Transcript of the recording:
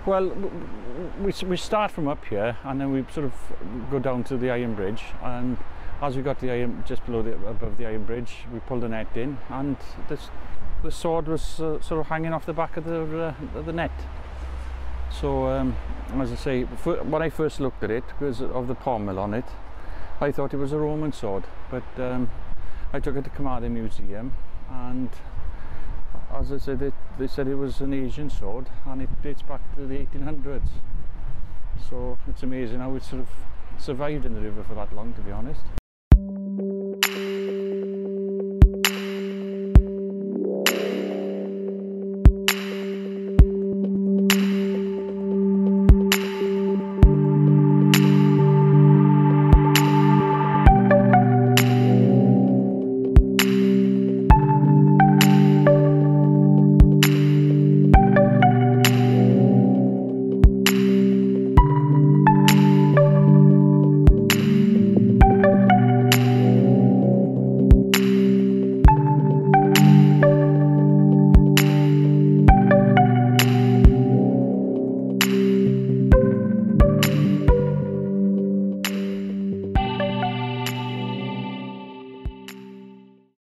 Well, we start from up here, and then we sort of go down to the iron bridge, and as we got just above the iron bridge, we pulled the net in, and the sword was sort of hanging off the back of the net. So as I say, when I first looked at it, because of the pommel on it, I thought it was a Roman sword, but I took it to Carmarthen Museum, and as I said, they said it was an Asian sword, and it dates back to the 1800s. So it's amazing how it sort of survived in the river for that long, to be honest.